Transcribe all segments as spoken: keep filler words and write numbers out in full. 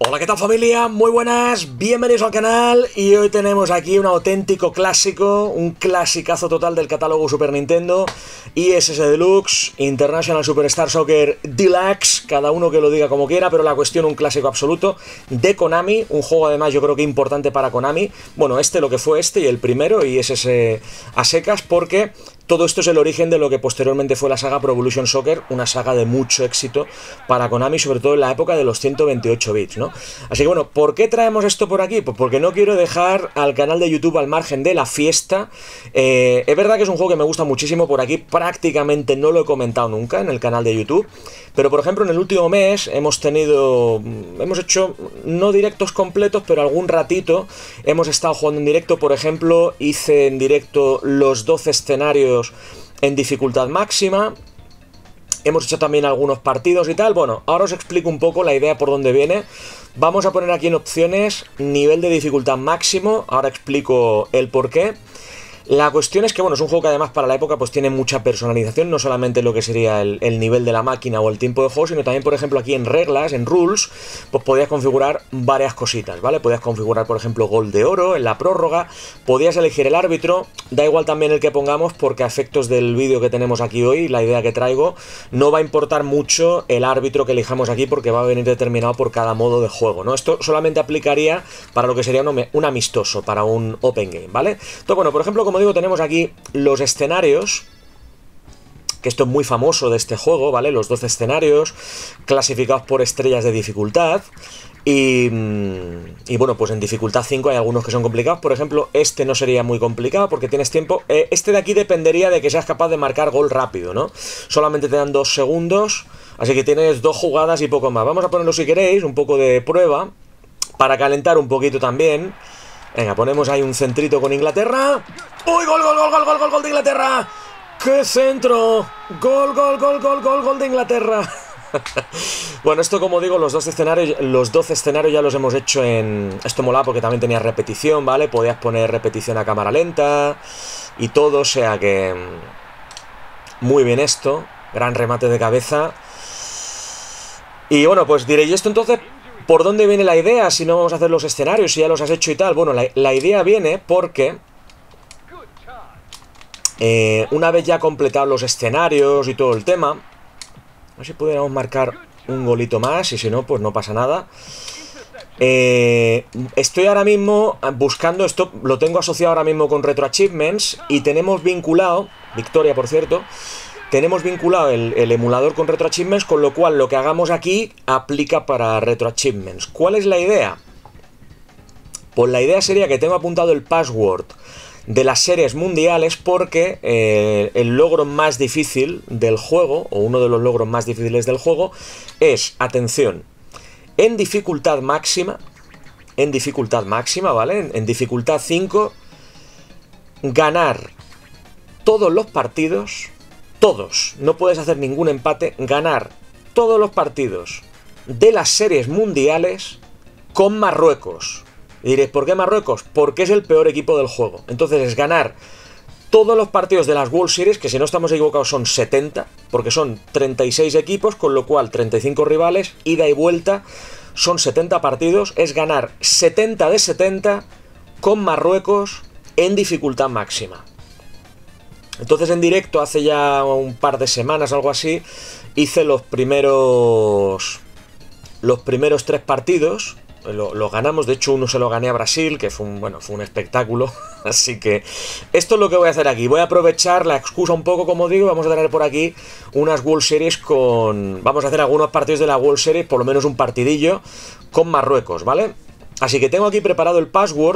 Hola, ¿qué tal familia? Muy buenas, bienvenidos al canal y hoy tenemos aquí un auténtico clásico, un clasicazo total del catálogo Super Nintendo, I S S Deluxe, International Superstar Soccer Deluxe, cada uno que lo diga como quiera, pero la cuestión un clásico absoluto de Konami, un juego además yo creo que importante para Konami, bueno, este lo que fue este y el primero, I S S a secas, porque todo esto es el origen de lo que posteriormente fue la saga Pro Evolution Soccer, una saga de mucho éxito para Konami, sobre todo en la época de los ciento veintiocho bits, ¿no? Así que bueno, ¿por qué traemos esto por aquí? Pues porque no quiero dejar al canal de YouTube al margen de la fiesta. Eh, es verdad que es un juego que me gusta muchísimo, por aquí prácticamente no lo he comentado nunca en el canal de YouTube, pero por ejemplo en el último mes hemos tenido, hemos hecho no directos completos, pero algún ratito hemos estado jugando en directo. Por ejemplo, hice en directo los doce escenarios en dificultad máxima. Hemos hecho también algunos partidos y tal. Bueno, ahora os explico un poco la idea por dónde viene. Vamos a poner aquí en opciones nivel de dificultad máximo. Ahora explico el porqué. La cuestión es que, bueno, es un juego que además para la época pues tiene mucha personalización, no solamente lo que sería el, el nivel de la máquina o el tiempo de juego, sino también, por ejemplo, aquí en reglas, en rules, pues podías configurar varias cositas, ¿vale? Podías configurar, por ejemplo, gol de oro en la prórroga, podías elegir el árbitro, da igual también el que pongamos, porque a efectos del vídeo que tenemos aquí hoy, la idea que traigo, no va a importar mucho el árbitro que elijamos aquí, porque va a venir determinado por cada modo de juego, ¿no? Esto solamente aplicaría para lo que sería un, un amistoso, para un open game, ¿vale? Entonces, bueno, por ejemplo, como digo, tenemos aquí los escenarios, que esto es muy famoso de este juego, ¿vale? Los doce escenarios clasificados por estrellas de dificultad. Y, y bueno, pues en dificultad cinco hay algunos que son complicados. Por ejemplo, este no sería muy complicado porque tienes tiempo. Eh, este de aquí dependería de que seas capaz de marcar gol rápido, ¿no? Solamente te dan dos segundos, así que tienes dos jugadas y poco más. Vamos a ponerlo, si queréis, un poco de prueba para calentar un poquito también. Venga, ponemos ahí un centrito con Inglaterra. ¡Uy, gol, gol, gol, gol, gol, gol, gol de Inglaterra! ¡Qué centro! ¡Gol, gol, gol, gol, gol, gol de Inglaterra! Bueno, esto, como digo, los dos escenarios, los doce escenarios ya los hemos hecho en... Esto mola porque también tenía repetición, ¿vale? Podías poner repetición a cámara lenta y todo, o sea que... Muy bien esto. Gran remate de cabeza. Y bueno, pues diréis, ¿y esto entonces por dónde viene la idea? Si no vamos a hacer los escenarios, si ya los has hecho y tal. Bueno, la, la idea viene porque... Eh, una vez ya completados los escenarios y todo el tema, a ver si pudiéramos marcar un golito más, y si no, pues no pasa nada. Eh, estoy ahora mismo buscando esto, lo tengo asociado ahora mismo con Retro Achievements y tenemos vinculado, Victoria por cierto, tenemos vinculado el, el emulador con Retro Achievements, con lo cual lo que hagamos aquí aplica para Retro Achievements. ¿Cuál es la idea? Pues la idea sería que tengo apuntado el password de las series mundiales porque eh, el logro más difícil del juego, o uno de los logros más difíciles del juego, es, atención, en dificultad máxima, en dificultad máxima, ¿vale? En, en dificultad cinco, ganar todos los partidos, todos, no puedes hacer ningún empate, ganar todos los partidos de las series mundiales con Marruecos. Y diréis, ¿por qué Marruecos? Porque es el peor equipo del juego. Entonces es ganar todos los partidos de las World Series, que si no estamos equivocados son setenta, porque son treinta y seis equipos, con lo cual treinta y cinco rivales, ida y vuelta, son setenta partidos, es ganar setenta de setenta con Marruecos en dificultad máxima. Entonces en directo, hace ya un par de semanas, algo así, hice los primeros, los primeros tres partidos. Lo, lo ganamos, de hecho uno se lo gané a Brasil, que fue un, bueno, fue un espectáculo. Así que esto es lo que voy a hacer aquí. Voy a aprovechar la excusa un poco, como digo. Vamos a tener por aquí unas World Series con... Vamos a hacer algunos partidos de la World Series, por lo menos un partidillo con Marruecos, ¿vale? Así que tengo aquí preparado el password.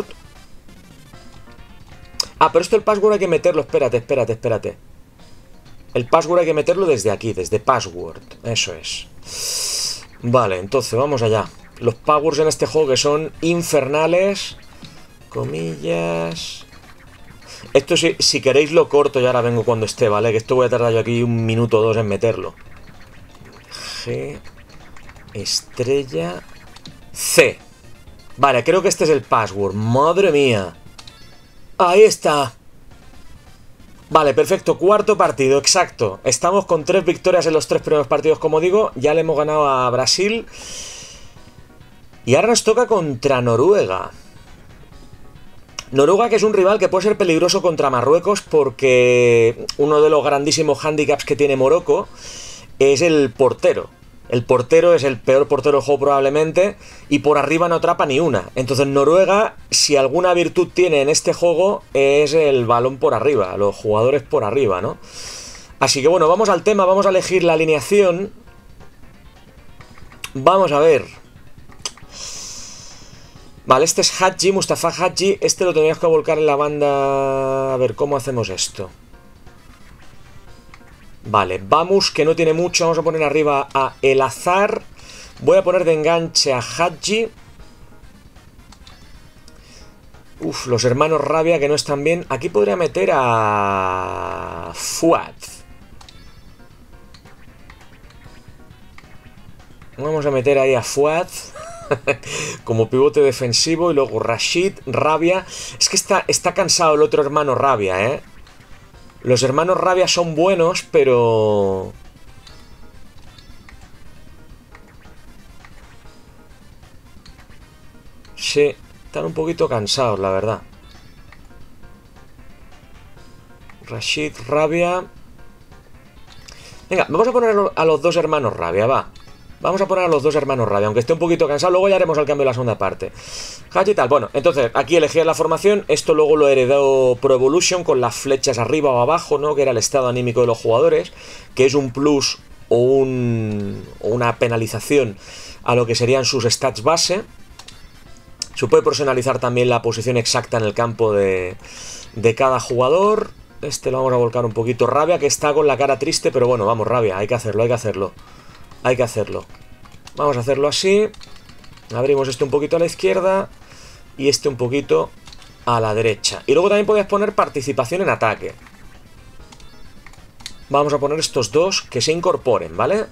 Ah, pero esto el password hay que meterlo, espérate, espérate, espérate. El password hay que meterlo desde aquí, desde password, eso es. Vale, entonces vamos allá. Los powers en este juego que son infernales. Comillas. Esto si, si queréis lo corto y ahora vengo cuando esté, ¿vale? Que esto voy a tardar yo aquí un minuto o dos en meterlo. G. Estrella. C. Vale, creo que este es el password. Madre mía. Ahí está. Vale, perfecto, cuarto partido, exacto. Estamos con tres victorias en los tres primeros partidos, como digo. Ya le hemos ganado a Brasil. Y ahora nos toca contra Noruega. Noruega, que es un rival que puede ser peligroso contra Marruecos, porque uno de los grandísimos hándicaps que tiene Morocco es el portero. El portero es el peor portero del juego probablemente, y por arriba no atrapa ni una. Entonces Noruega, si alguna virtud tiene en este juego, es el balón por arriba, los jugadores por arriba, ¿no? Así que bueno, vamos al tema, vamos a elegir la alineación. Vamos a ver. Vale, este es Hadji, Mustafa Hadji. Este lo teníamos que volcar en la banda. A ver, ¿cómo hacemos esto? Vale, vamos, que no tiene mucho. Vamos a poner arriba a El Azhar. Voy a poner de enganche a Hadji. Uf, los hermanos Rabia, que no están bien. Aquí podría meter a Fuad. Vamos a meter ahí a Fuad como pivote defensivo. Y luego Rashid, Rabia. Es que está, está cansado el otro hermano Rabia, ¿eh? Los hermanos Rabia son buenos, pero... sí, están un poquito cansados, la verdad. Rashid, Rabia... venga, vamos a poner a los dos hermanos Rabia, va. Vamos a poner a los dos hermanos Rabia, aunque esté un poquito cansado. Luego ya haremos el cambio de la segunda parte. Hachi y tal. Bueno, entonces aquí elegí la formación. Esto luego lo heredó Pro Evolution con las flechas arriba o abajo, ¿no? Que era el estado anímico de los jugadores, que es un plus o, un, o una penalización a lo que serían sus stats base. Se puede personalizar también la posición exacta en el campo de, de cada jugador. Este lo vamos a volcar un poquito. Rabia, que está con la cara triste, pero bueno, vamos, Rabia, hay que hacerlo, hay que hacerlo. Hay que hacerlo. Vamos a hacerlo así. Abrimos este un poquito a la izquierda y este un poquito a la derecha. Y luego también podéis poner participación en ataque. Vamos a poner estos dos que se incorporen, ¿vale?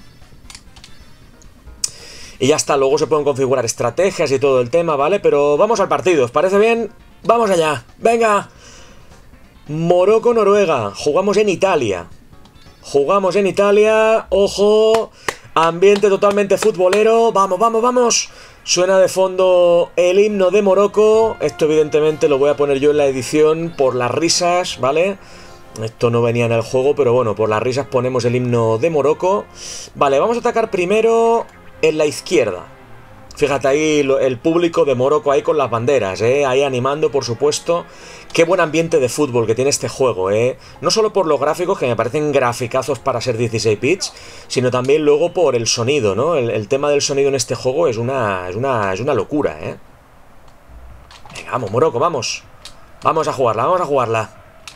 Y ya está, luego se pueden configurar estrategias y todo el tema, ¿vale? Pero vamos al partido, ¿os parece bien? ¡Vamos allá! ¡Venga! Morocco-Noruega. Jugamos en Italia. Jugamos en Italia. ¡Ojo! Ambiente totalmente futbolero. ¡Vamos, vamos, vamos! Suena de fondo el himno de Morocco. Esto evidentemente lo voy a poner yo en la edición por las risas, ¿vale? Esto no venía en el juego, pero bueno, por las risas ponemos el himno de Morocco. Vale, vamos a atacar primero en la izquierda. Fíjate ahí el público de Morocco ahí con las banderas, ¿eh? Ahí animando, por supuesto. Qué buen ambiente de fútbol que tiene este juego, ¿eh? No solo por los gráficos, que me parecen graficazos para ser dieciséis bits, sino también luego por el sonido, ¿no? El, el tema del sonido en este juego es una, es una, es una locura, ¿eh? Venga, vamos, Morocco, vamos. Vamos a jugarla, vamos a jugarla.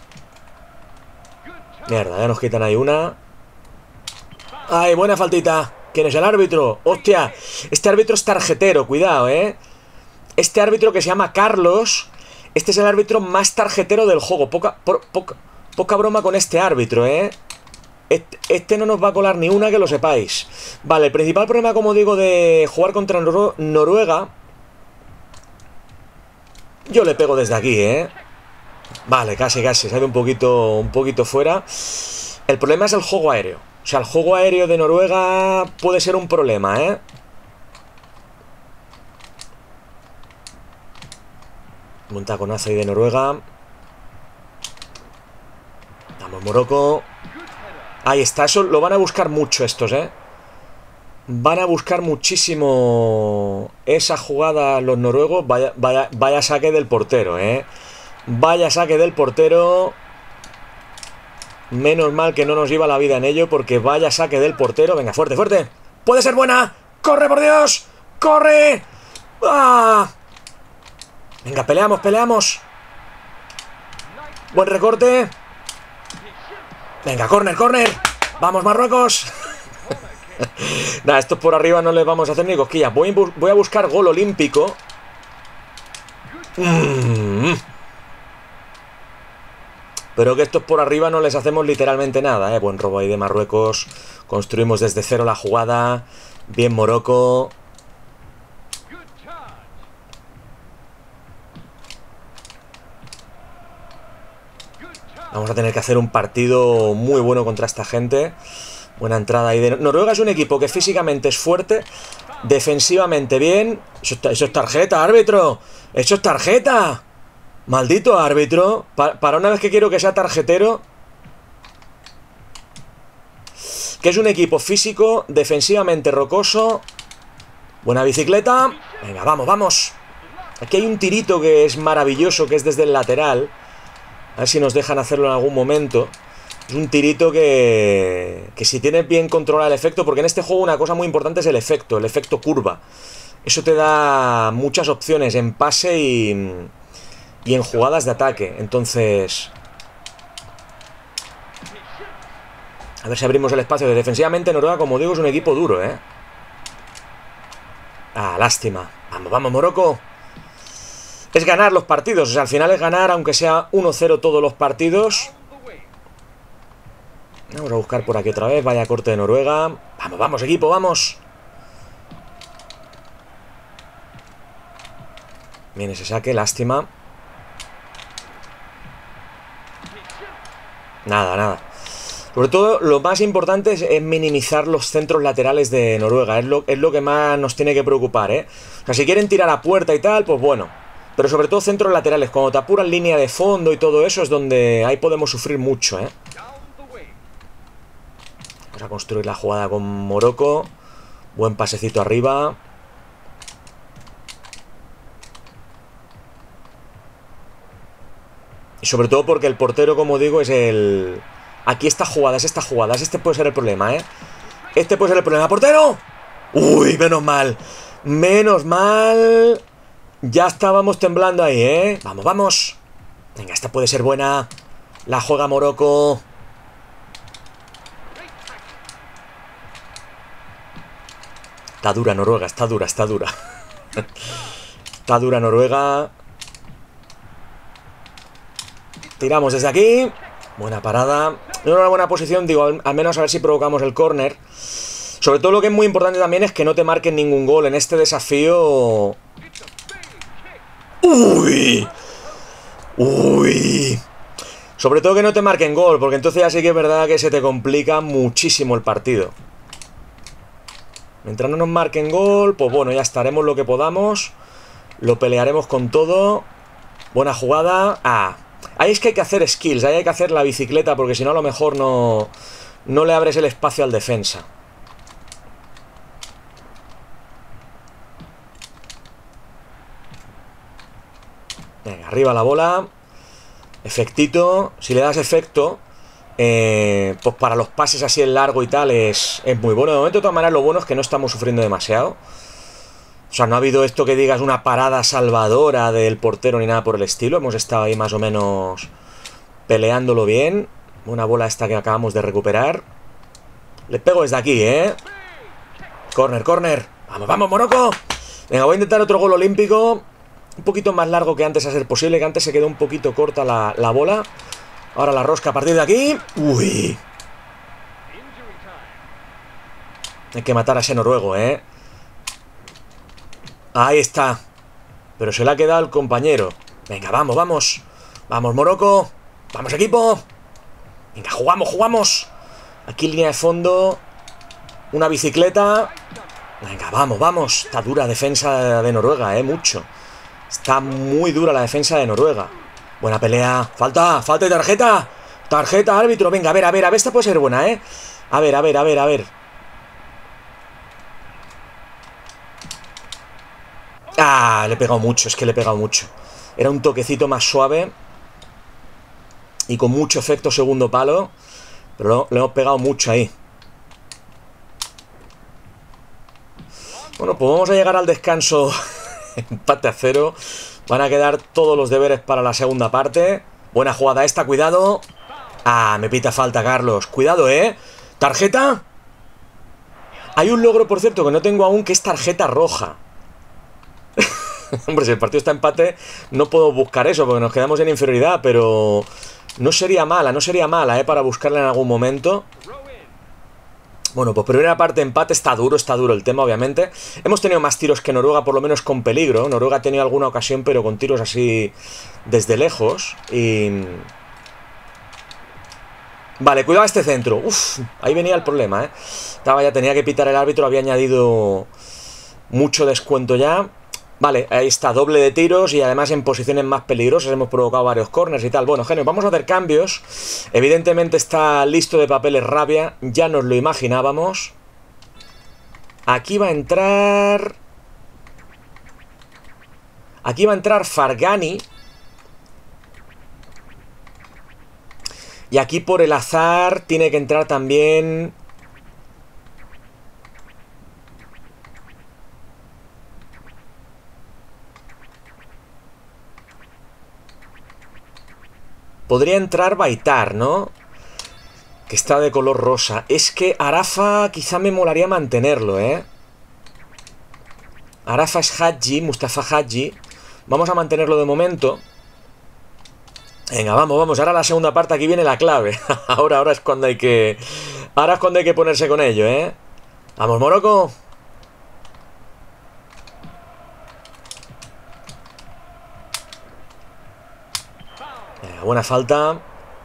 Mierda, ya nos quitan ahí una. ¡Ay, buena faltita! ¿Quién es el árbitro? ¡Hostia! Este árbitro es tarjetero, cuidado, ¿eh? Este árbitro que se llama Carlos, este es el árbitro más tarjetero del juego. Poca, por, poca, poca broma con este árbitro, ¿eh? Este, este no nos va a colar ni una, que lo sepáis. Vale, el principal problema, como digo, de jugar contra Nor- Noruega... Yo le pego desde aquí, ¿eh? Vale, casi, casi. Se ha ido un poquito, un poquito fuera. El problema es el juego aéreo. O sea, el juego aéreo de Noruega puede ser un problema, ¿eh? Un taconazo ahí de Noruega. Vamos, Morocco. Ahí está, eso lo van a buscar mucho estos, ¿eh? Van a buscar muchísimo esa jugada los noruegos. Vaya, vaya, vaya saque del portero, ¿eh? Vaya saque del portero. Menos mal que no nos lleva la vida en ello, porque vaya saque del portero. Venga, fuerte, fuerte. ¡Puede ser buena! ¡Corre, por Dios! ¡Corre! ¡Ah! Venga, peleamos, peleamos. Buen recorte. Venga, córner, córner. ¡Vamos, Marruecos! Nada, estos por arriba no les vamos a hacer ni cosquillas. Voy, voy a buscar gol olímpico. Mm. Pero que estos por arriba no les hacemos literalmente nada, ¿eh? Buen robo ahí de Marruecos. Construimos desde cero la jugada. Bien, Morocco. Vamos a tener que hacer un partido muy bueno contra esta gente. Buena entrada ahí de... Noruega es un equipo que físicamente es fuerte, defensivamente bien, Eso, eso es tarjeta, árbitro. Eso es tarjeta. Maldito árbitro. Pa para una vez que quiero que sea tarjetero. Que es un equipo físico, defensivamente rocoso. Buena bicicleta. Venga, vamos, vamos. Aquí hay un tirito que es maravilloso, que es desde el lateral. A ver si nos dejan hacerlo en algún momento. Es un tirito que, que si tienes bien controlado el efecto, porque en este juego una cosa muy importante es el efecto, el efecto curva. Eso te da muchas opciones en pase y, y en jugadas de ataque. Entonces, a ver si abrimos el espacio. Defensivamente Noruega, como digo, es un equipo duro, ¿eh? Ah, lástima. Vamos, vamos, Morocco. Es ganar los partidos, o sea, al final es ganar, aunque sea uno cero todos los partidos. Vamos a buscar por aquí otra vez. Vaya corte de Noruega. Vamos, vamos, equipo, vamos. Bien, ese saque, lástima. Nada, nada. Sobre todo, lo más importante es, es minimizar los centros laterales de Noruega. Es lo, es lo que más nos tiene que preocupar, ¿eh? O sea, si quieren tirar a puerta y tal, pues bueno. Pero sobre todo centros laterales. Cuando te apuran línea de fondo y todo eso, es donde ahí podemos sufrir mucho, ¿eh? Vamos a construir la jugada con Morocco. Buen pasecito arriba. Y sobre todo porque el portero, como digo, es el... Aquí esta jugada, es esta jugada. Este puede ser el problema, ¿eh? Este puede ser el problema. ¡Portero! ¡Uy! Menos mal. Menos mal. Ya estábamos temblando ahí, ¿eh? Vamos, vamos. Venga, esta puede ser buena. La juega Morocco. Está dura Noruega, está dura, está dura. Está dura Noruega. Tiramos desde aquí. Buena parada. No era una buena posición, digo, al, al menos a ver si provocamos el córner. Sobre todo lo que es muy importante también es que no te marquen ningún gol en este desafío. ¡Uy! ¡Uy! Sobre todo que no te marquen gol, porque entonces ya sí que es verdad que se te complica muchísimo el partido. Mientras no nos marquen gol, pues bueno, ya estaremos lo que podamos. Lo pelearemos con todo. Buena jugada. Ah, ahí es que hay que hacer skills, ahí hay que hacer la bicicleta, porque si no a lo mejor no, no le abres el espacio al defensa. Venga, arriba la bola. Efectito. Si le das efecto, eh, pues para los pases así en largo y tal es, es muy bueno. De momento, de todas maneras, lo bueno es que no estamos sufriendo demasiado. O sea, no ha habido esto que digas una parada salvadora del portero ni nada por el estilo. Hemos estado ahí más o menos peleándolo bien. Una bola esta que acabamos de recuperar. Le pego desde aquí, ¿eh? Corner, corner. Vamos, vamos, Morocco. Venga, voy a intentar otro gol olímpico. Un poquito más largo que antes a ser posible, que antes se quedó un poquito corta la, la bola. Ahora la rosca a partir de aquí. Uy. Hay que matar a ese noruego, ¿eh? Ahí está. Pero se le ha quedado el compañero. Venga, vamos, vamos. Vamos, Morocco. Vamos, equipo. Venga, jugamos, jugamos. Aquí línea de fondo. Una bicicleta. Venga, vamos, vamos. Está dura defensa de Noruega, ¿eh? Mucho. Está muy dura la defensa de Noruega. Buena pelea. Falta, falta de tarjeta. Tarjeta, árbitro. Venga, a ver, a ver, a ver. Esta puede ser buena, ¿eh? A ver, a ver, a ver, a ver. Ah, le he pegado mucho. Es que le he pegado mucho. Era un toquecito más suave. Y con mucho efecto segundo palo. Pero le hemos pegado mucho ahí. Bueno, pues vamos a llegar al descanso. Empate a cero. Van a quedar todos los deberes para la segunda parte. Buena jugada esta, cuidado. Ah, me pita falta, Carlos. Cuidado, ¿eh? ¿Tarjeta? Hay un logro, por cierto, que no tengo aún, que es tarjeta roja. Hombre, si el partido está empate, no puedo buscar eso, porque nos quedamos en inferioridad, pero no sería mala, no sería mala, ¿eh? Para buscarla en algún momento. Bueno, pues primera parte empate, está duro, está duro el tema, obviamente. Hemos tenido más tiros que Noruega, por lo menos con peligro. Noruega ha tenido alguna ocasión, pero con tiros así desde lejos. Y... Vale, cuidado a este centro. Uf, ahí venía el problema, ¿eh? Estaba ya, tenía que pitar el árbitro, había añadido mucho descuento ya. Vale, ahí está, doble de tiros y además en posiciones más peligrosas. Hemos provocado varios corners y tal. Bueno, genios, vamos a hacer cambios. Evidentemente está listo de papeles Rabia. Ya nos lo imaginábamos. Aquí va a entrar... Aquí va a entrar Fargani. Y aquí por el azar tiene que entrar también... Podría entrar Baitar, ¿no? Que está de color rosa. Es que Arafa quizá me molaría mantenerlo, ¿eh? Arafa es Hadji, Mustafa Hadji. Vamos a mantenerlo de momento. Venga, vamos, vamos. Ahora la segunda parte, aquí viene la clave. Ahora, ahora es cuando hay que... Ahora es cuando hay que ponerse con ello, ¿eh? Vamos, Morocco. Venga, buena falta.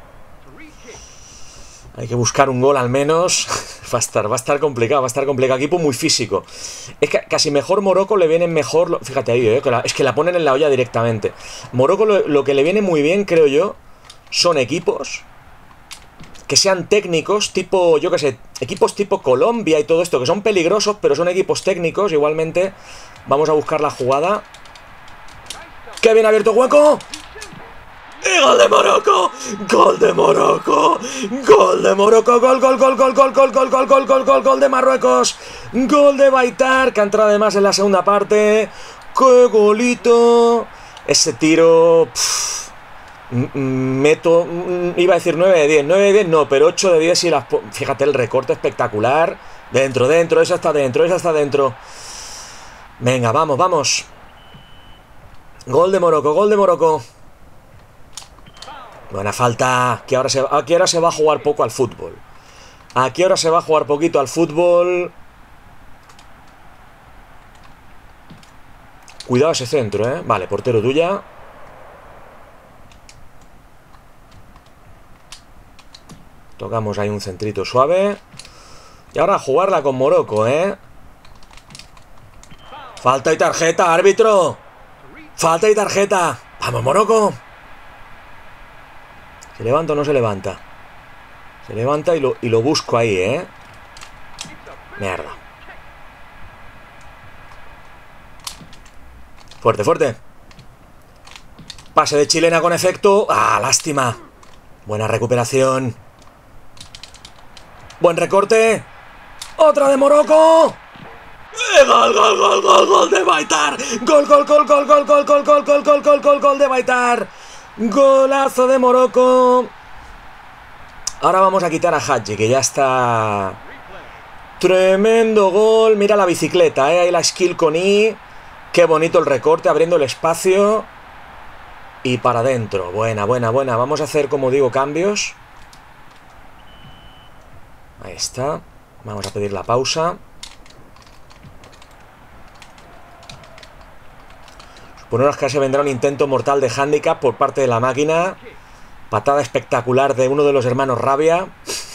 Hay que buscar un gol al menos. Va a estar, va a estar complicado, va a estar complicado. Equipo muy físico. Es que casi mejor Morocco le viene mejor... Fíjate ahí, ¿eh? Que la, es que la ponen en la olla directamente. Morocco lo, lo que le viene muy bien, creo yo, son equipos que sean técnicos, tipo, yo qué sé, equipos tipo Colombia y todo esto, que son peligrosos, pero son equipos técnicos. Igualmente, vamos a buscar la jugada. ¡Qué bien abierto hueco! ¡Y gol de Morocco! ¡Gol de Morocco! ¡Gol de Morocco! ¡Gol, gol, gol, gol, gol, gol, gol, gol, gol, gol, gol, gol de Marruecos! ¡Gol de Baitar! Que entra además en la segunda parte. ¡Qué golito! Ese tiro... Pff, meto... Iba a decir nueve de diez. nueve de diez no, pero ocho de diez si las... Fíjate el recorte espectacular. Dentro, dentro, esa está dentro, esa está dentro. Venga, vamos, vamos. Gol de Morocco, gol de Morocco. Buena falta. Aquí ahora, se, aquí ahora se va a jugar poco al fútbol. Aquí ahora se va a jugar poquito al fútbol. Cuidado ese centro, ¿eh? Vale, portero tuya. Tocamos ahí un centrito suave. Y ahora a jugarla con Morocco, ¿eh? Falta y tarjeta, árbitro. Falta y tarjeta. Vamos, Morocco. ¿Se levanta o no se levanta? Se levanta y lo, y lo busco ahí, ¿eh? Mierda. Fuerte, fuerte. Pase de chilena con efecto. ¡Ah, lástima! Buena recuperación. Buen recorte. ¡Otra de Morocco! ¡Gol, gol, gol, gol, gol de Baitar! ¡Gol, gol, gol, gol, gol, gol, gol, gol, gol, gol, gol, gol, gol de Baitar! Golazo de Morocco. Ahora vamos a quitar a Hadji, que ya está. Tremendo gol. Mira la bicicleta, ¿eh? Ahí la skill con I. Qué bonito el recorte, abriendo el espacio. Y para adentro. Buena, buena, buena. Vamos a hacer, como digo, cambios. Ahí está. Vamos a pedir la pausa. Suponeros que se vendrá un intento mortal de handicap por parte de la máquina. Patada espectacular de uno de los hermanos Rabia.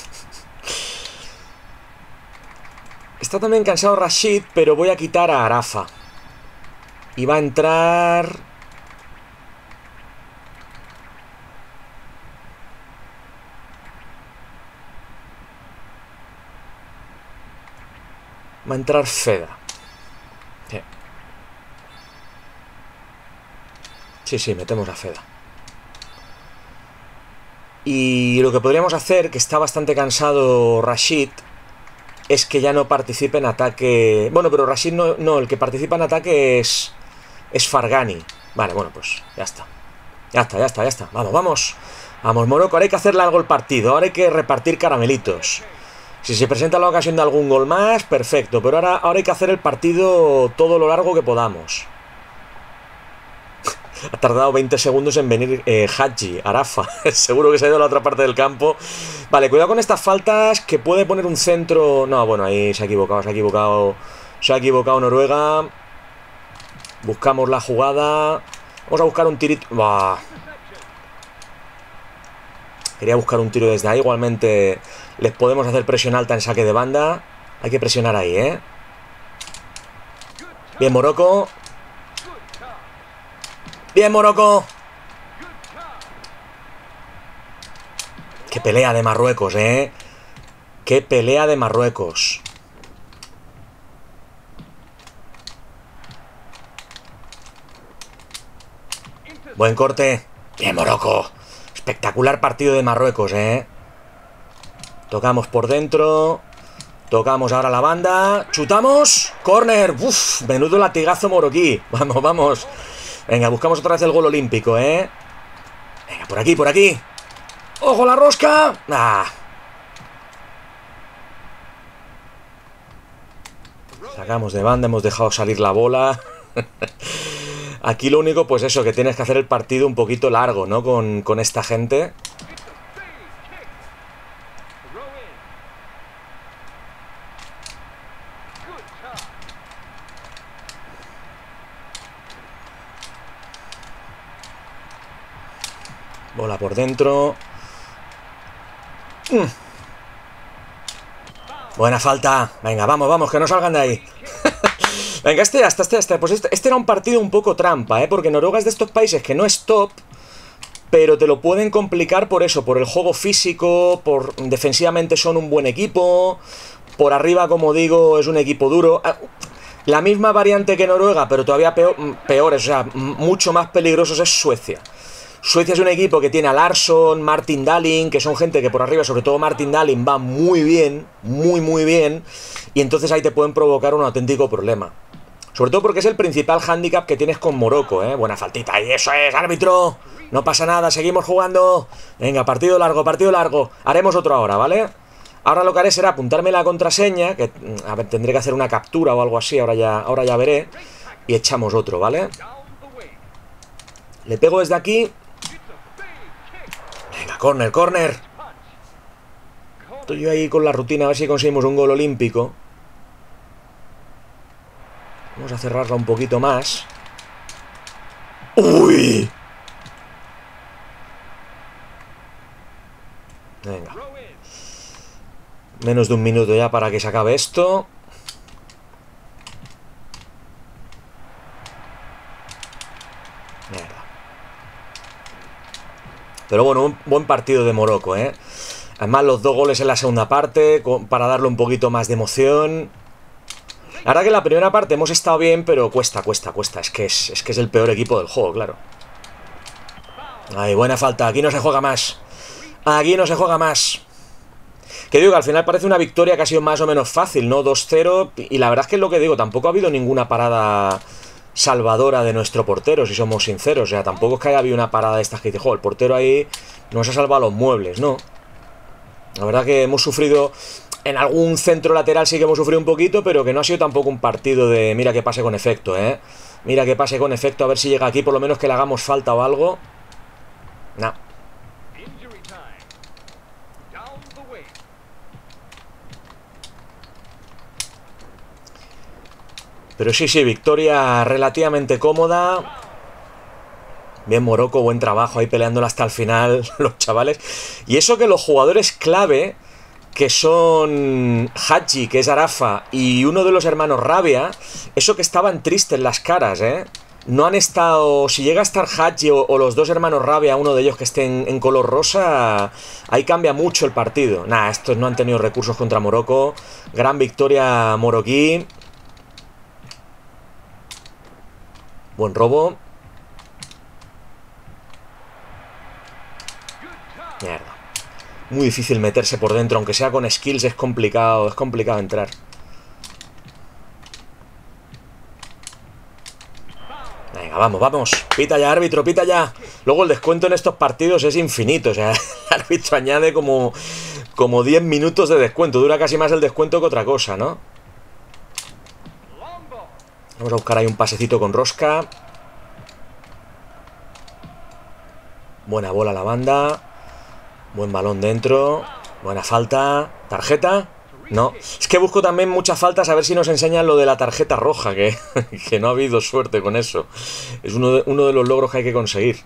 Está también cansado Rashid, pero voy a quitar a Arafa. Y va a entrar... Va a entrar Feda. Sí. Sí, sí, metemos a Feda. Y lo que podríamos hacer, que está bastante cansado Rashid, es que ya no participe en ataque... Bueno, pero Rashid no, no, el que participa en ataque es... Es Fargani. Vale, bueno, pues ya está. Ya está, ya está, ya está. Vamos, vamos. Vamos, Morocco, ahora hay que hacerle algo al partido. Ahora hay que repartir caramelitos. Si se presenta la ocasión de algún gol más, perfecto. Pero ahora, ahora hay que hacer el partido todo lo largo que podamos. Ha tardado veinte segundos en venir eh, Hadji, Arafa. Seguro que se ha ido a la otra parte del campo. Vale, cuidado con estas faltas, que puede poner un centro... No, bueno, ahí se ha equivocado, se ha equivocado... Se ha equivocado Noruega. Buscamos la jugada. Vamos a buscar un tirito... Bah. Quería buscar un tiro desde ahí. Igualmente les podemos hacer presión alta en saque de banda. Hay que presionar ahí, ¿eh? Bien, Morocco. Bien, Morocco. Qué pelea de Marruecos, ¿eh? Qué pelea de Marruecos. Buen corte. Bien, Morocco. Espectacular partido de Marruecos, ¿eh? Tocamos por dentro. Tocamos ahora la banda. Chutamos. Corner. Uf, menudo latigazo moroquí. Vamos, vamos. Venga, buscamos otra vez el gol olímpico, ¿eh? Venga, por aquí, por aquí. ¡Ojo la rosca! ¡Ah! Sacamos de banda, hemos dejado salir la bola. Aquí lo único, pues eso, que tienes que hacer el partido un poquito largo, ¿no? Con, con esta gente. Bola por dentro. Mm. Buena falta. Venga, vamos, vamos, que no salgan de ahí. Venga, este, hasta este, este. Pues este, este era un partido un poco trampa, ¿eh? Porque Noruega es de estos países que no es top, pero te lo pueden complicar por eso, por el juego físico, por defensivamente son un buen equipo, por arriba, como digo, es un equipo duro. La misma variante que Noruega, pero todavía peor, peores, o sea, mucho más peligrosos es Suecia. Suecia es un equipo que tiene a Larsson, Martin Dahlin, que son gente que por arriba, sobre todo Martin Dahlin, va muy bien, muy muy bien, y entonces ahí te pueden provocar un auténtico problema. Sobre todo porque es el principal hándicap que tienes con Morocco, ¿eh? Buena faltita, y eso es, árbitro. No pasa nada, seguimos jugando. Venga, partido largo, partido largo. Haremos otro ahora, ¿vale? Ahora lo que haré será apuntarme la contraseña, que a ver, tendré que hacer una captura o algo así, ahora ya, ahora ya veré. Y echamos otro, ¿vale? Le pego desde aquí. Venga, córner, córner. Estoy yo ahí con la rutina, a ver si conseguimos un gol olímpico. Vamos a cerrarla un poquito más. ¡Uy! Venga. Menos de un minuto ya para que se acabe esto. Mierda. Pero bueno, un buen partido de Morocco, ¿eh? Además los dos goles en la segunda parte, para darle un poquito más de emoción. La verdad que en la primera parte hemos estado bien, pero cuesta, cuesta, cuesta. Es que es, es que es el peor equipo del juego, claro. Ay, buena falta. Aquí no se juega más. Aquí no se juega más. Que digo que al final parece una victoria que ha sido más o menos fácil, ¿no? dos cero. Y la verdad es que es lo que digo, tampoco ha habido ninguna parada salvadora de nuestro portero, si somos sinceros. O sea, tampoco es que haya habido una parada de estas que dice, jo, el portero ahí nos ha salvado los muebles, ¿no? La verdad que hemos sufrido... En algún centro lateral sí que hemos sufrido un poquito, pero que no ha sido tampoco un partido de mira que pase con efecto, ¿eh? Mira que pase con efecto, a ver si llega aquí, por lo menos que le hagamos falta o algo. No. Pero sí, sí, victoria relativamente cómoda. Bien, Morocco, buen trabajo ahí peleándola hasta el final, los chavales. Y eso que los jugadores clave... que son Hadji, que es Arafa, y uno de los hermanos Rabia, eso que estaban tristes las caras, ¿eh? No han estado... Si llega a estar Hadji o, o los dos hermanos Rabia, uno de ellos que esté en, en color rosa, ahí cambia mucho el partido. Nah, estos no han tenido recursos contra Morocco. Gran victoria moroquí. Buen robo. Mierda. Muy difícil meterse por dentro, aunque sea con skills es complicado, es complicado entrar. Venga, vamos, vamos. Pita ya, árbitro, pita ya. Luego el descuento en estos partidos es infinito, o sea, el árbitro añade como, como diez minutos de descuento. Dura casi más el descuento que otra cosa, ¿no? Vamos a buscar ahí un pasecito con rosca. Buena bola a la banda. Buen balón dentro. Buena falta. ¿Tarjeta? No. Es que busco también muchas faltas a ver si nos enseñan lo de la tarjeta roja, que, que no ha habido suerte con eso. Es uno de, uno de los logros que hay que conseguir.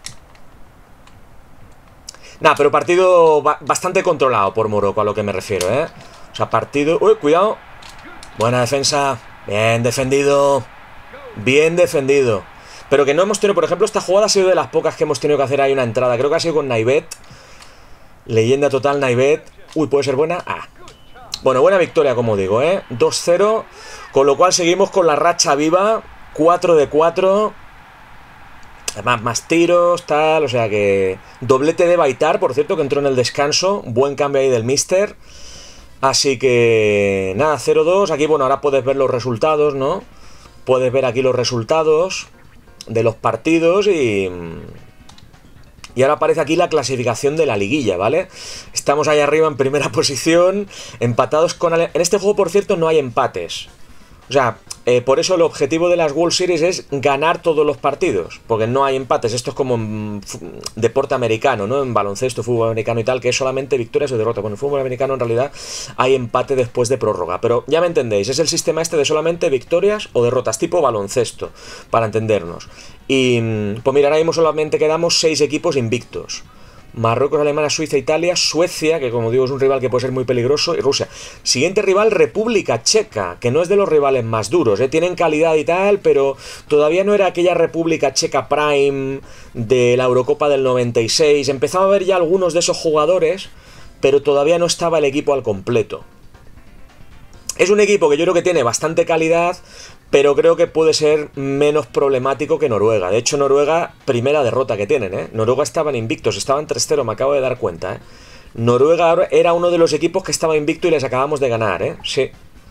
Nada, pero partido ba bastante controlado por Morocco, a lo que me refiero, ¿eh? O sea, partido... ¡Uy, cuidado! Buena defensa. Bien defendido. Bien defendido. Pero que no hemos tenido, por ejemplo, esta jugada ha sido de las pocas que hemos tenido que hacer ahí una entrada. Creo que ha sido con Naivet. Leyenda total, Naivet. Uy, ¿puede ser buena? Ah. Bueno, buena victoria, como digo, ¿eh? dos cero. Con lo cual seguimos con la racha viva. cuatro de cuatro. Además, más tiros, tal. O sea que... Doblete de Baitar, por cierto, que entró en el descanso. Buen cambio ahí del Mister. Así que... Nada, cero dos. Aquí, bueno, ahora puedes ver los resultados, ¿no? Puedes ver aquí los resultados de los partidos y... Y ahora aparece aquí la clasificación de la liguilla, ¿vale? Estamos ahí arriba en primera posición, empatados con... Ale... En este juego, por cierto, no hay empates. O sea, eh, por eso el objetivo de las World Series es ganar todos los partidos, porque no hay empates. Esto es como en deporte americano, ¿no? En baloncesto, fútbol americano y tal, que es solamente victorias o derrotas. Bueno, en fútbol americano en realidad hay empate después de prórroga, pero ya me entendéis, es el sistema este de solamente victorias o derrotas, tipo baloncesto, para entendernos. Y pues mira, ahora mismo solamente quedamos seis equipos invictos. Marruecos, Alemania, Suiza, Italia, Suecia, que como digo es un rival que puede ser muy peligroso, y Rusia. Siguiente rival, República Checa, que no es de los rivales más duros, ¿eh? Tienen calidad y tal, pero todavía no era aquella República Checa Prime de la Eurocopa del noventa y seis. Empezaba a ver ya algunos de esos jugadores, pero todavía no estaba el equipo al completo. Es un equipo que yo creo que tiene bastante calidad, pero creo que puede ser menos problemático que Noruega. De hecho, Noruega, primera derrota que tienen, ¿eh? Noruega estaban invictos, estaban tres cero, me acabo de dar cuenta, ¿eh? Noruega era uno de los equipos que estaba invicto y les acabamos de ganar, ¿eh? Sí.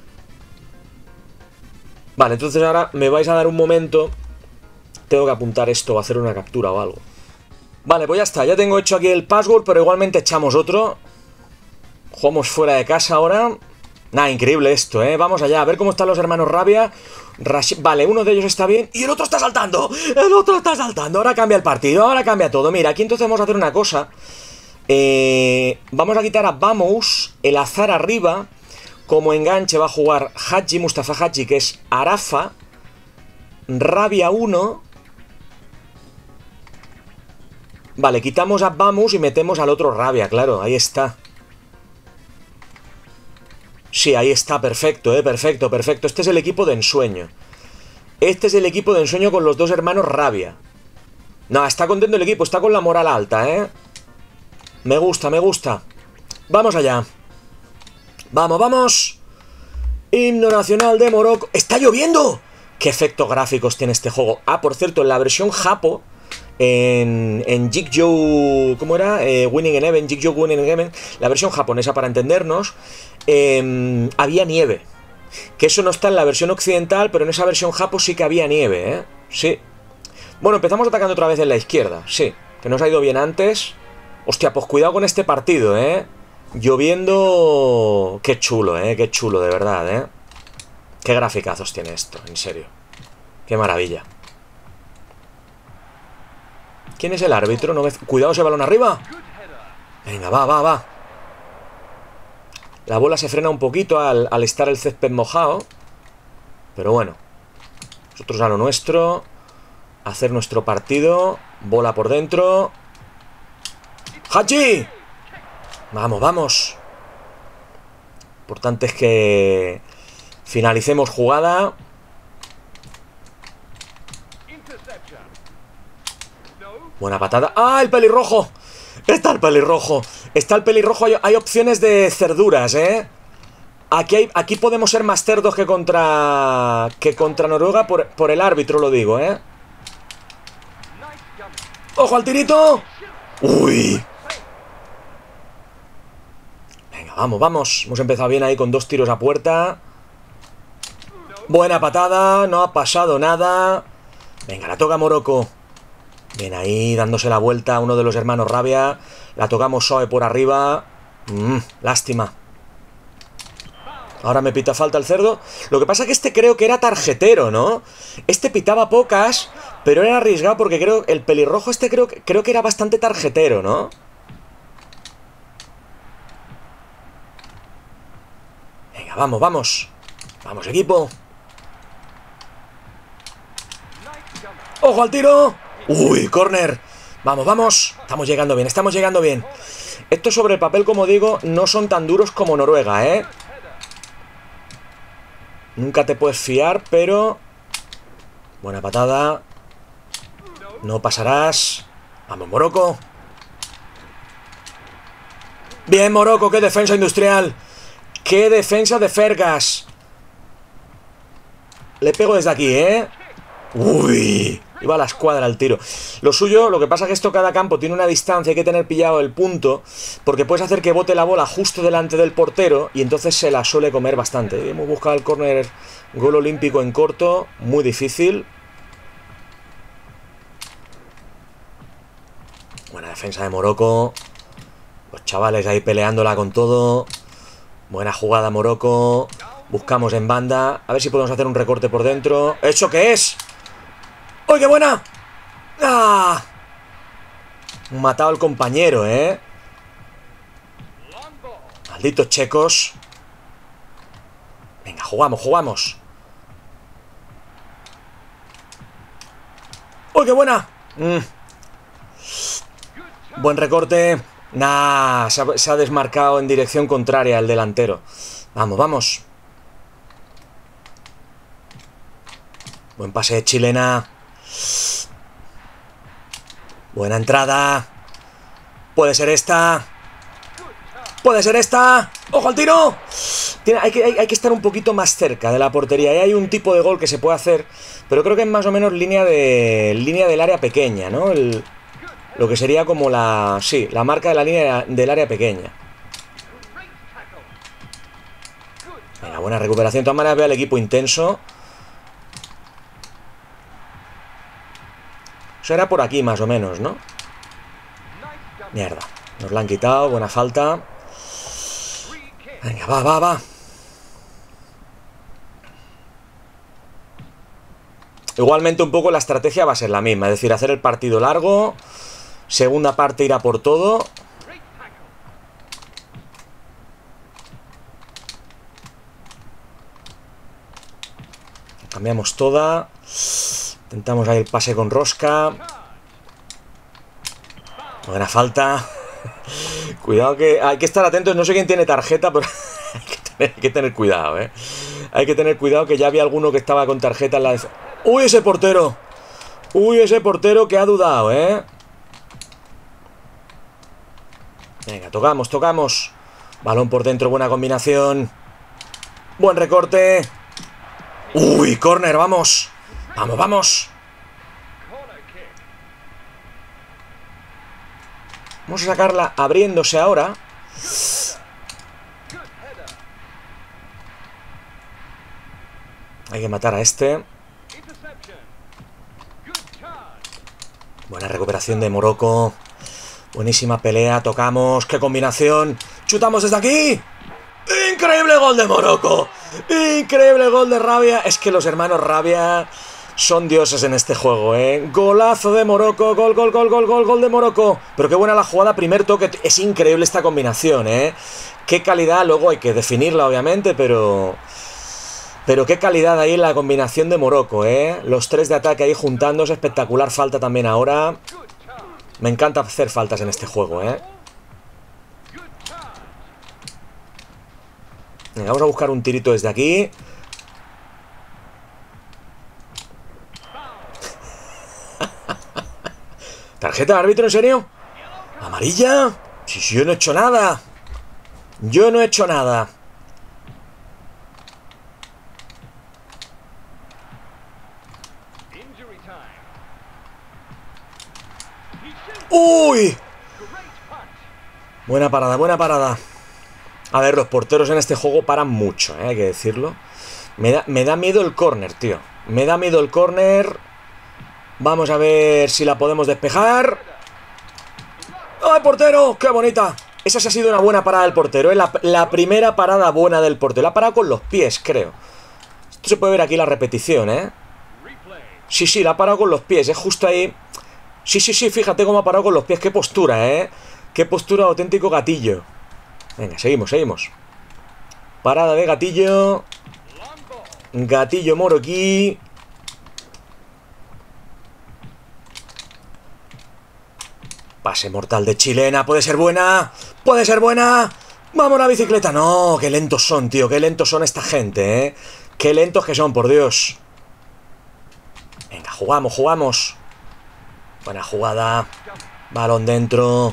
Vale, entonces ahora me vais a dar un momento. Tengo que apuntar esto o hacer una captura o algo. Vale, pues ya está, ya tengo hecho aquí el password, pero igualmente echamos otro. Jugamos fuera de casa ahora. Nada, increíble esto, ¿eh? Vamos allá, a ver cómo están los hermanos Rabia. Rash... Vale, uno de ellos está bien y el otro está saltando. El otro está saltando. Ahora cambia el partido, ahora cambia todo. Mira, aquí entonces vamos a hacer una cosa. Eh... Vamos a quitar a Vamos, el azar arriba. Como enganche va a jugar Haji, Mustafa Haji, que es Arafa. Rabia uno. Vale, quitamos a Vamos y metemos al otro Rabia, claro, ahí está. Sí, ahí está, perfecto, eh, perfecto, perfecto. Este es el equipo de ensueño. Este es el equipo de ensueño con los dos hermanos Rabia. No, está contento el equipo, está con la moral alta, eh. Me gusta, me gusta. Vamos allá. Vamos, vamos. Himno nacional de Morocco. ¡Está lloviendo! ¿Qué efectos gráficos tiene este juego? Ah, por cierto, en la versión Japo, en, en Jigjo, ¿cómo era? Eh, Winning Eleven, Jigjo Winning Eleven, la versión japonesa para entendernos, eh, había nieve. Que eso no está en la versión occidental, pero en esa versión Japo sí que había nieve, ¿eh? Sí. Bueno, empezamos atacando otra vez en la izquierda, sí. Que nos ha ido bien antes. Hostia, pues cuidado con este partido, ¿eh? Lloviendo... Qué chulo, ¿eh? Qué chulo, de verdad, ¿eh? Qué graficazos tiene esto, en serio. Qué maravilla. ¿Quién es el árbitro? No me... Cuidado ese balón arriba. Venga, va, va, va. La bola se frena un poquito al, al estar el césped mojado. Pero bueno. Nosotros a lo nuestro. Hacer nuestro partido. Bola por dentro. ¡Haji! Vamos, vamos. Importante es que finalicemos jugada. Buena patada. ¡Ah, el pelirrojo! Está el pelirrojo. Está el pelirrojo. Hay, hay opciones de cerduras, ¿eh? Aquí, hay, aquí podemos ser más cerdos que contra... Que contra Noruega por, por el árbitro, lo digo, ¿eh? ¡Ojo al tirito! ¡Uy! Venga, vamos, vamos. Hemos empezado bien ahí con dos tiros a puerta. Buena patada. No ha pasado nada. Venga, la toca Morocco. Bien ahí, dándose la vuelta a uno de los hermanos Rabia. La tocamos suave por arriba. Mm, lástima. Ahora me pita falta el cerdo. Lo que pasa es que este creo que era tarjetero, ¿no? Este pitaba pocas, pero era arriesgado porque creo... El pelirrojo este creo, creo que era bastante tarjetero, ¿no? Venga, vamos, vamos. Vamos, equipo. ¡Ojo al tiro! ¡Uy, córner! Vamos, vamos. Estamos llegando bien, estamos llegando bien. Estos sobre el papel, como digo, no son tan duros como Noruega, ¿eh? Nunca te puedes fiar, pero... Buena patada. No pasarás. Vamos, Morocco. Bien, Morocco, qué defensa industrial. Qué defensa de Fergas. Le pego desde aquí, ¿eh? Uy, iba a la escuadra al tiro. Lo suyo, lo que pasa es que esto cada campo tiene una distancia, hay que tener pillado el punto, porque puedes hacer que bote la bola justo delante del portero y entonces se la suele comer bastante. Hemos buscado el córner, gol olímpico en corto, muy difícil. Buena defensa de Morocco. Los chavales ahí peleándola con todo. Buena jugada, Morocco. Buscamos en banda. A ver si podemos hacer un recorte por dentro. ¿Eso qué es? ¡Uy, qué buena! ¡Ah! Matado al compañero, ¿eh? Malditos checos. Venga, jugamos, jugamos. ¡Uy, qué buena! Mm. Buen recorte. Nah, se ha, se ha desmarcado en dirección contraria el delantero. Vamos, vamos. Buen pase de chilena. Buena entrada. Puede ser esta. Puede ser esta. ¡Ojo al tiro! Tiene, hay, que, hay, hay que estar un poquito más cerca de la portería. Y hay un tipo de gol que se puede hacer, pero creo que es más o menos línea de línea del área pequeña, ¿no? El, lo que sería como la... Sí, la marca de la línea del área pequeña. Venga, buena recuperación. De todas maneras veo al equipo intenso. Eso era por aquí más o menos, ¿no? Mierda. Nos la han quitado. Buena falta. Venga, va, va, va. Igualmente un poco la estrategia va a ser la misma. Es decir, hacer el partido largo. Segunda parte irá por todo. Cambiamos toda. Intentamos ahí el pase con rosca. Buena falta. Cuidado que hay que estar atentos. No sé quién tiene tarjeta, pero hay, que tener, hay que tener cuidado, ¿eh? Hay que tener cuidado que ya había alguno que estaba con tarjeta en la... ¡Uy, ese portero! ¡Uy, ese portero que ha dudado, eh! Venga, tocamos, tocamos. Balón por dentro, buena combinación. Buen recorte. ¡Uy, córner, vamos! ¡Vamos, vamos! Vamos a sacarla abriéndose ahora. Hay que matar a este. Buena recuperación de Morocco. Buenísima pelea, tocamos. ¡Qué combinación! ¡Chutamos desde aquí! ¡Increíble gol de Morocco! ¡Increíble gol de Rabia! Es que los hermanos Rabia son dioses en este juego, ¿eh? Golazo de Morocco, gol, gol, gol, gol, gol, gol de Morocco. Pero qué buena la jugada, primer toque. Es increíble esta combinación, ¿eh? Qué calidad, luego hay que definirla, obviamente, pero... Pero qué calidad ahí en la combinación de Morocco, ¿eh? Los tres de ataque ahí juntándose, espectacular falta también ahora. Me encanta hacer faltas en este juego, ¿eh? Venga, vamos a buscar un tirito desde aquí. ¿Tarjeta de árbitro, en serio? ¿Amarilla? Si, si yo no he hecho nada. Yo no he hecho nada. ¡Uy! Buena parada, buena parada. A ver, los porteros en este juego paran mucho, ¿eh? Hay que decirlo. Me da, me da miedo el córner, tío. Me da miedo el córner. Vamos a ver si la podemos despejar. ¡Ay, portero! ¡Qué bonita! Esa sí ha sido una buena parada del portero, ¿eh? La, la primera parada buena del portero. La ha parado con los pies, creo. Esto se puede ver aquí la repetición, ¿eh? Sí, sí, la ha parado con los pies. Es justo ahí. Sí, sí, sí, fíjate cómo ha parado con los pies. Qué postura, ¿eh? Qué postura, auténtico gatillo. Venga, seguimos, seguimos. Parada de gatillo. Gatillo moroquí. Pase mortal de chilena. ¿Puede ser buena? ¿Puede ser buena? ¡Vamos, la bicicleta! No, qué lentos son, tío. Qué lentos son esta gente, ¿eh? Qué lentos que son, por Dios. Venga, jugamos, jugamos. Buena jugada. Balón dentro.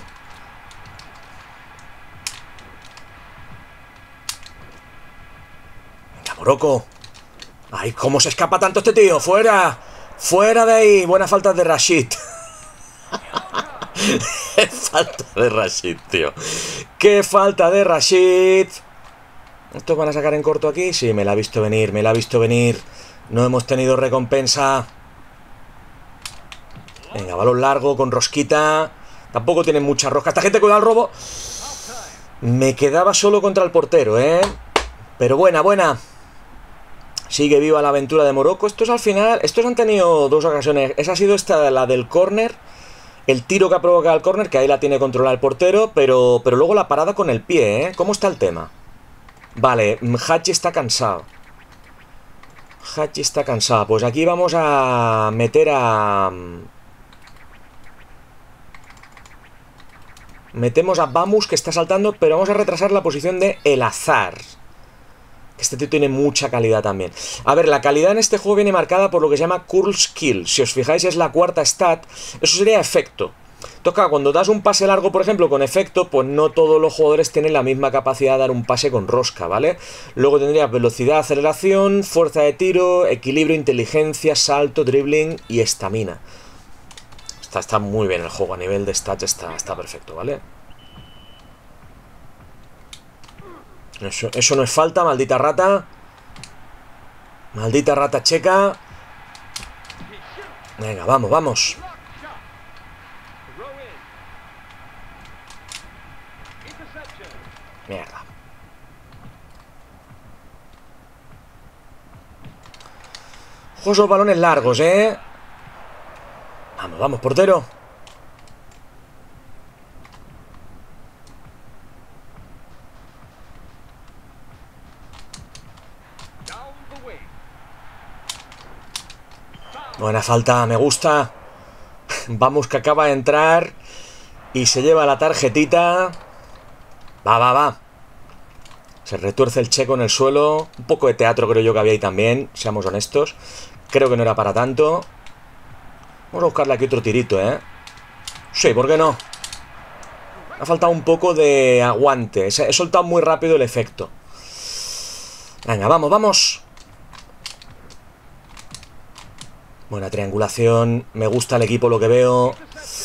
Venga, Morocco. Ay, cómo se escapa tanto este tío. Fuera. Fuera de ahí. Buena falta de Rashid. Qué falta de Rashid, tío. Qué falta de Rashid. ¿Estos van a sacar en corto aquí? Sí, me la ha visto venir. Me la ha visto venir. No hemos tenido recompensa. Venga, balón largo con rosquita. Tampoco tienen mucha rosca. Esta gente cuida el robo. Me quedaba solo contra el portero, ¿eh? Pero buena, buena. Sigue viva la aventura de Morocco. Estos al final... Estos han tenido dos ocasiones. Esa ha sido esta, la del córner. El tiro que ha provocado el córner, que ahí la tiene controlada el portero. Pero, pero luego la parada con el pie, ¿eh? ¿Cómo está el tema? Vale, Hachi está cansado. Hachi está cansado. Pues aquí vamos a meter a... Metemos a Bamus, que está saltando, pero vamos a retrasar la posición de El Azhar. Este tío tiene mucha calidad también. A ver, la calidad en este juego viene marcada por lo que se llama Curl Skill. Si os fijáis, es la cuarta stat. Eso sería efecto. Toca, cuando das un pase largo, por ejemplo, con efecto, pues no todos los jugadores tienen la misma capacidad de dar un pase con rosca, ¿vale? Luego tendría velocidad, aceleración, fuerza de tiro, equilibrio, inteligencia, salto, dribbling y estamina. Está, está muy bien el juego, a nivel de stats está, está perfecto, ¿vale? Eso, eso no es falta, maldita rata. Maldita rata checa. Venga, vamos, vamos. Mierda. Juego esos balones largos, ¿eh? Vamos, vamos, portero. Buena falta, me gusta. Vamos, que acaba de entrar y se lleva la tarjetita. Va, va, va. Se retuerce el checo en el suelo. Un poco de teatro creo yo que había ahí también, seamos honestos. Creo que no era para tanto. Vamos a buscarle aquí otro tirito, ¿eh? Sí, ¿por qué no? Me ha faltado un poco de aguante. He soltado muy rápido el efecto. Venga, vamos, vamos. Buena triangulación. Me gusta el equipo lo que veo.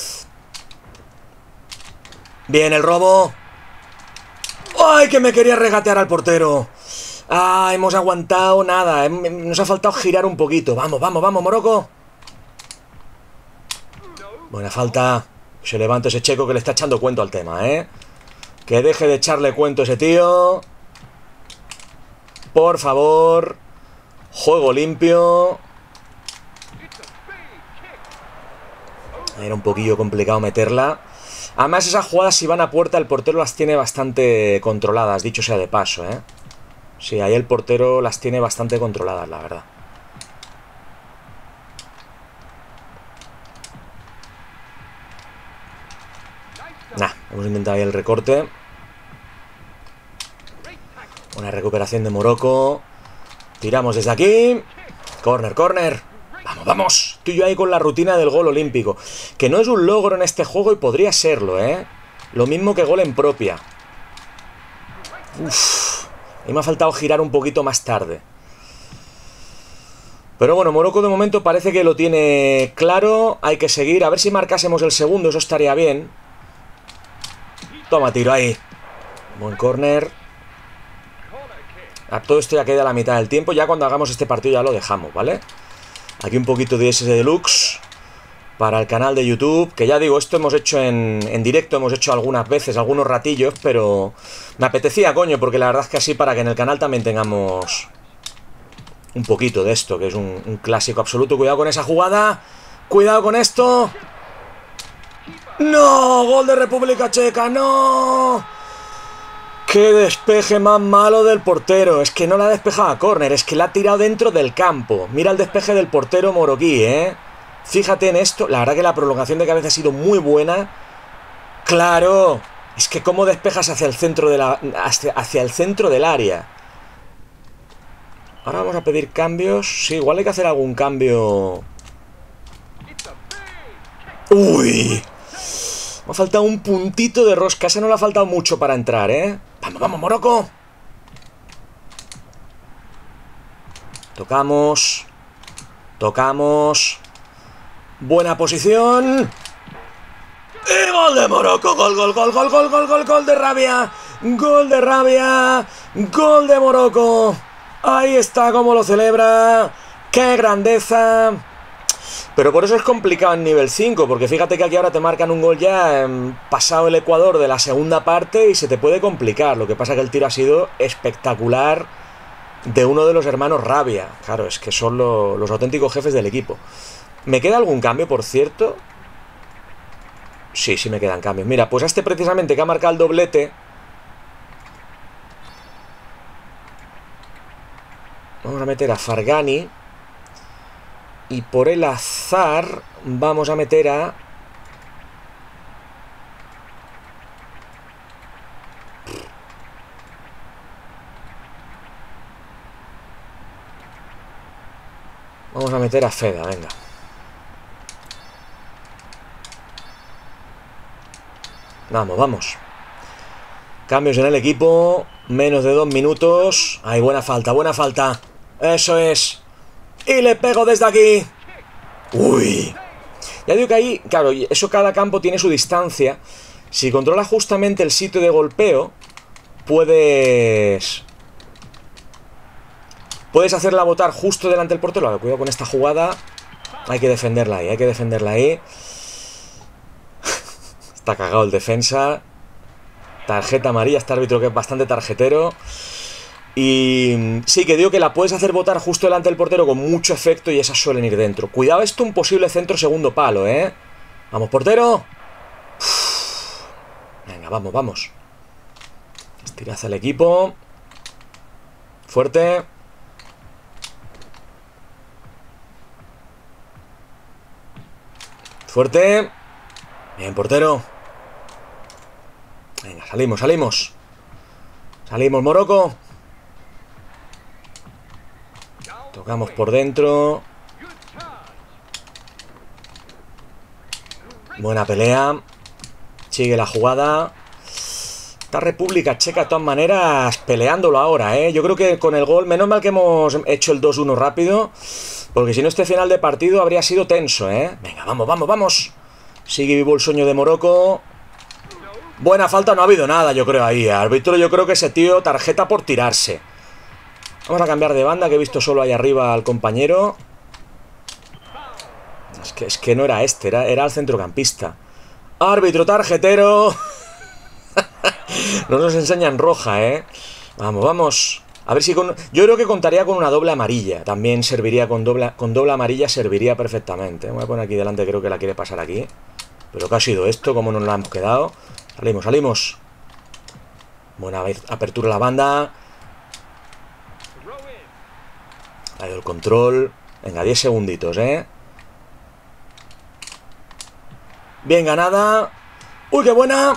Bien, el robo. ¡Ay, que me quería regatear al portero! Ah, hemos aguantado nada. Nos ha faltado girar un poquito. Vamos, vamos, vamos, Morocco. Buena falta. Se levanta ese checo que le está echando cuento al tema, ¿eh? Que deje de echarle cuento a ese tío. Por favor. Juego limpio. Era un poquillo complicado meterla. Además, esas jugadas, si van a puerta, el portero las tiene bastante controladas, dicho sea de paso, ¿eh? Sí, ahí el portero las tiene bastante controladas, la verdad. Nah, hemos intentado ahí el recorte. Una recuperación de Morocco. Tiramos desde aquí. Corner, corner. Vamos, vamos. Estoy yo ahí con la rutina del gol olímpico. Que no es un logro en este juego y podría serlo, ¿eh? Lo mismo que gol en propia. Uff. Y me ha faltado girar un poquito más tarde. Pero bueno, Morocco de momento parece que lo tiene claro. Hay que seguir. A ver si marcásemos el segundo. Eso estaría bien. Toma tiro ahí. Buen córner. A todo esto ya queda la mitad del tiempo. Ya cuando hagamos este partido ya lo dejamos, ¿vale? Aquí un poquito de S S Deluxe para el canal de YouTube. Que ya digo, esto hemos hecho en, en directo. Hemos hecho algunas veces, algunos ratillos. Pero me apetecía, coño. Porque la verdad es que así para que en el canal también tengamos un poquito de esto. Que es un, un clásico absoluto. Cuidado con esa jugada. Cuidado con esto. ¡No! ¡Gol de República Checa! ¡No! ¡Qué despeje más malo del portero! Es que no la ha despejado a córner, es que la ha tirado dentro del campo. Mira el despeje del portero moroquí, ¿eh? Fíjate en esto. La verdad que la prolongación de cabeza ha sido muy buena. ¡Claro! Es que cómo despejas hacia el centro de la, hacia, hacia el centro del área. Ahora vamos a pedir cambios. Sí, igual hay que hacer algún cambio. ¡Uy! Me ha faltado un puntito de rosca. Ese no le ha faltado mucho para entrar, ¿eh? ¡Vamos, vamos, Morocco! Tocamos. Tocamos. Buena posición. ¡Y gol de Morocco! ¡Gol, gol, gol, gol, gol, gol, gol, gol de Rabia! ¡Gol de Rabia! ¡Gol de Morocco! Ahí está como lo celebra. ¡Qué grandeza! Pero por eso es complicado en nivel cinco, porque fíjate que aquí ahora te marcan un gol ya eh, pasado el Ecuador de la segunda parte y se te puede complicar. Lo que pasa que el tiro ha sido espectacular de uno de los hermanos Rabia. Claro, es que son lo, los auténticos jefes del equipo. ¿Me queda algún cambio, por cierto? Sí, sí me quedan cambios. Mira, pues a este precisamente que ha marcado el doblete, vamos a meter a Fargani. Y por el azar vamos a meter a... Vamos a meter a Feda, venga. Vamos, vamos. Cambios en el equipo. Menos de dos minutos. Ay, buena falta, buena falta. Eso es. Y le pego desde aquí. Uy. Ya digo que ahí, claro, eso cada campo tiene su distancia. Si controlas justamente el sitio de golpeo, puedes... Puedes hacerla botar justo delante del portero. Vale, cuidado con esta jugada. Hay que defenderla ahí, hay que defenderla ahí. Está cagado el defensa. Tarjeta amarilla, este árbitro que es bastante tarjetero. Y sí, que digo que la puedes hacer botar justo delante del portero con mucho efecto y esas suelen ir dentro. Cuidado esto, un posible centro segundo palo, ¿eh? Vamos, portero. Uf. Venga, vamos, vamos. Estirad al equipo. Fuerte. Fuerte. Bien, portero. Venga, salimos, salimos. Salimos, Morocco. Tocamos por dentro. Buena pelea. Sigue la jugada. Esta República Checa de todas maneras peleándolo ahora, ¿eh? Yo creo que con el gol, menos mal que hemos hecho el dos uno rápido, porque si no este final de partido habría sido tenso, ¿eh? Venga, vamos, vamos, vamos. Sigue vivo el sueño de Morocco. Buena falta, no ha habido nada, yo creo, ahí. Árbitro, yo creo que ese tío tarjeta por tirarse. Vamos a cambiar de banda, que he visto solo ahí arriba al compañero. Es que, es que no era este, era, era el centrocampista. Árbitro tarjetero. No nos enseñan roja, ¿eh? Vamos, vamos. A ver si con... Yo creo que contaría con una doble amarilla. También serviría con doble, con doble amarilla, serviría perfectamente. Voy a poner aquí delante, creo que la quiere pasar aquí. Pero ¿qué ha sido esto? ¿Cómo nos la hemos quedado? Salimos, salimos. Buena apertura a la banda. Ha ido el control. Venga, diez segunditos, ¿eh? Bien ganada. ¡Uy, qué buena!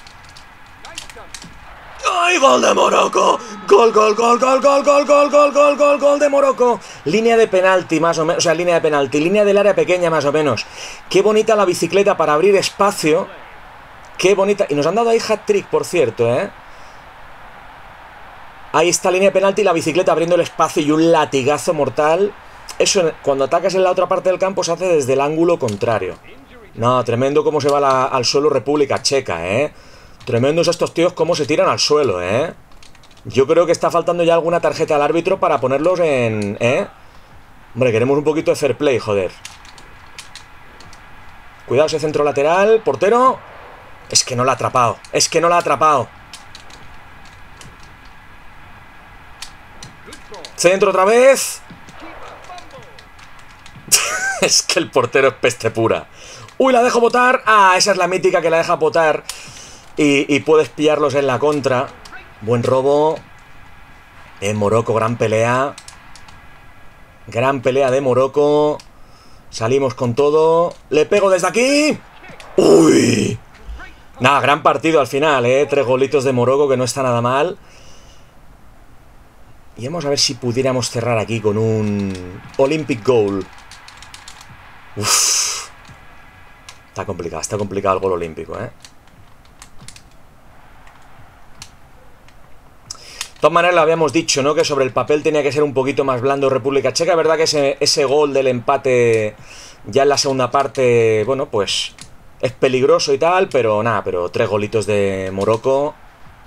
¡Ay, gol de Morocco! ¡Gol, gol, gol, gol, gol, gol, gol, gol, gol, gol, gol de Morocco! Línea de penalti, más o menos. O sea, línea de penalti. Línea del área pequeña, más o menos. Qué bonita la bicicleta para abrir espacio. Qué bonita. Y nos han dado ahí hat-trick, por cierto, ¿eh? Ahí está línea de penalti y la bicicleta abriendo el espacio y un latigazo mortal. Eso, cuando atacas en la otra parte del campo, se hace desde el ángulo contrario. No, tremendo cómo se va la, al suelo República Checa, ¿eh? Tremendos estos tíos cómo se tiran al suelo, ¿eh? Yo creo que está faltando ya alguna tarjeta al árbitro para ponerlos en... ¿eh? Hombre, queremos un poquito de fair play, joder. Cuidado ese centro lateral. Portero. Es que no la ha atrapado. Es que no la ha atrapado. Centro otra vez. Es que el portero es peste pura. Uy, la dejo botar. Ah, esa es la mítica que la deja botar. Y, y puedes pillarlos en la contra. Buen robo. En Morocco, gran pelea. Gran pelea de Morocco. Salimos con todo. Le pego desde aquí. Uy. Nada, gran partido al final, ¿eh? Tres golitos de Morocco, que no está nada mal. Y vamos a ver si pudiéramos cerrar aquí con un Olympic Goal. Uff. Está complicado, está complicado el gol olímpico, ¿eh? De todas maneras, lo habíamos dicho, ¿no? Que sobre el papel tenía que ser un poquito más blando República Checa. Es verdad que ese, ese gol del empate ya en la segunda parte, bueno, pues es peligroso y tal, pero nada, pero tres golitos de Morocco.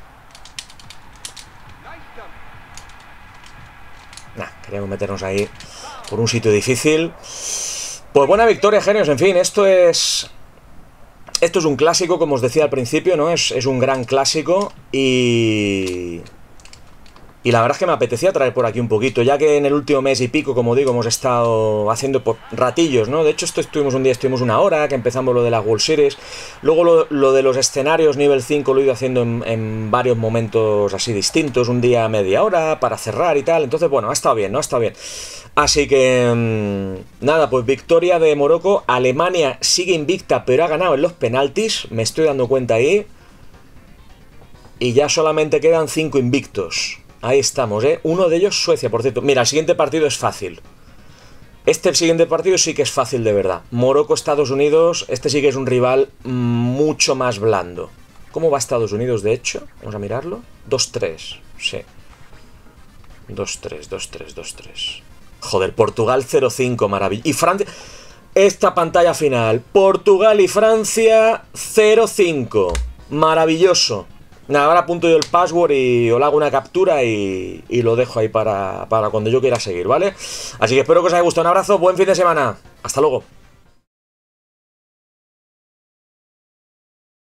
Nah, queríamos meternos ahí por un sitio difícil. Pues buena victoria, genios. En fin, esto es... Esto es un clásico, como os decía al principio, ¿no? Es, es un gran clásico y... Y la verdad es que me apetecía traer por aquí un poquito, ya que en el último mes y pico, como digo, hemos estado haciendo por ratillos, ¿no? De hecho, esto estuvimos un día, estuvimos una hora, que empezamos lo de la World Series. Luego lo, lo de los escenarios nivel cinco lo he ido haciendo en, en varios momentos así distintos, un día media hora para cerrar y tal. Entonces, bueno, ha estado bien, ¿no? Ha estado bien. Así que, mmm, nada, pues victoria de Morocco. Alemania sigue invicta, pero ha ganado en los penaltis, me estoy dando cuenta ahí. Y ya solamente quedan cinco invictos. Ahí estamos, ¿eh? Uno de ellos Suecia, por cierto. Mira, el siguiente partido es fácil. Este el siguiente partido sí que es fácil de verdad. Morocco, Estados Unidos. Este sí que es un rival mucho más blando. ¿Cómo va Estados Unidos, de hecho? Vamos a mirarlo. dos tres, sí. dos tres, dos tres, dos tres. Joder, Portugal cero cinco, maravilla. Y Francia... Esta pantalla final. Portugal y Francia cero cinco. Maravilloso. Nada, ahora apunto yo el password y os hago una captura y, y lo dejo ahí para, para cuando yo quiera seguir, ¿vale? Así que espero que os haya gustado. Un abrazo, buen fin de semana. Hasta luego.